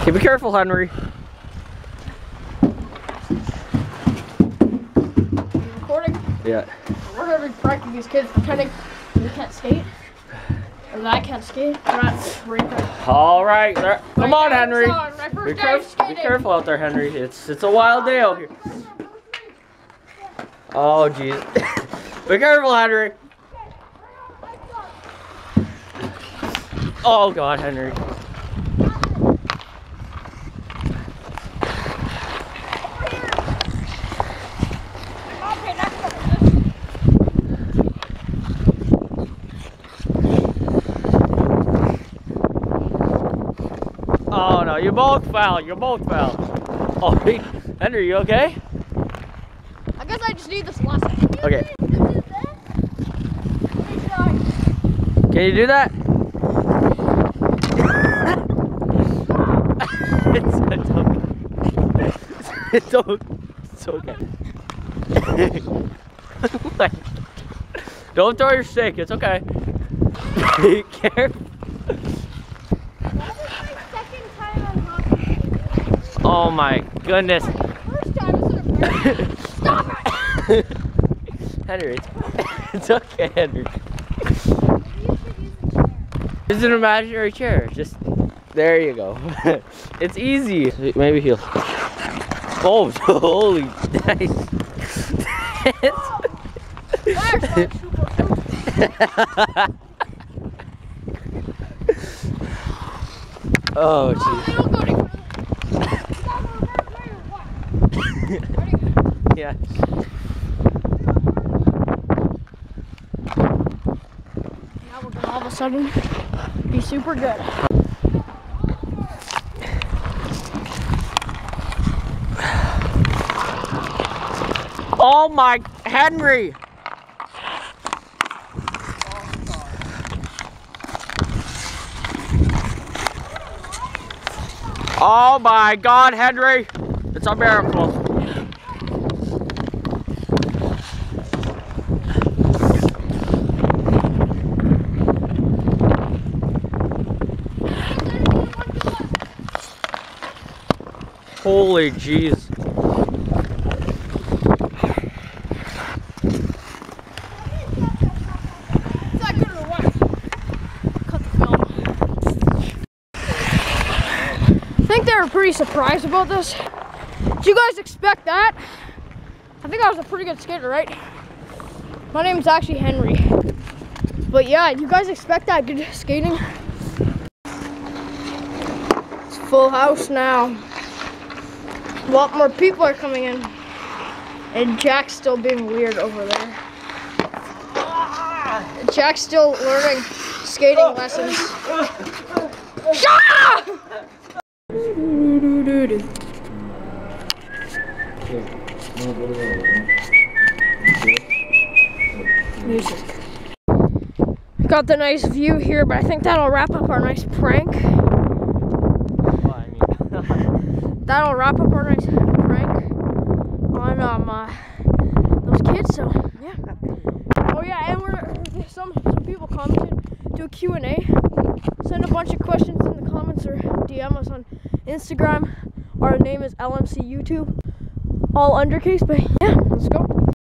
Okay, be careful, Henry. Recording? Yeah. We're gonna be pranking these kids pretending they can't skate. Or that I can't skate. We're not pranking. All right, come on, Henry. Be Be careful out there, Henry. It's a wild day out here. Oh, jeez. Be careful, Henry. Oh, God, Henry. Oh, no, you both fell. You both fell. Oh, Henry, you okay? I guess I just need this lesson. Okay. Can you do that? It's okay. Don't throw your stick. It's okay. Be careful. Oh my goodness. First time, stop it! Henry, it's okay, Henry. This is an imaginary chair. Just there you go. It's easy. Maybe he'll. Oh, holy nice. Oh, jeez. Yeah. Now we're gonna all of a sudden be super good. Oh my, Henry! Oh my God, Henry! It's a miracle. Holy jeez. I think they were pretty surprised about this. Did you guys expect that? I think I was a pretty good skater, right? My name's actually Henry. But yeah, you guys expect that good skating? It's full house now. A lot more people are coming in. And Jack's still being weird over there. Jack's still learning skating lessons. Music. Got the nice view here, but I think that'll wrap up our nice prank. That'll wrap up our nice prank on those kids. So yeah. Oh yeah, and some people commented. Do a Q&A. Send a bunch of questions in the comments or DM us on Instagram. Our name is LMC YouTube. All undercase, but yeah, let's go.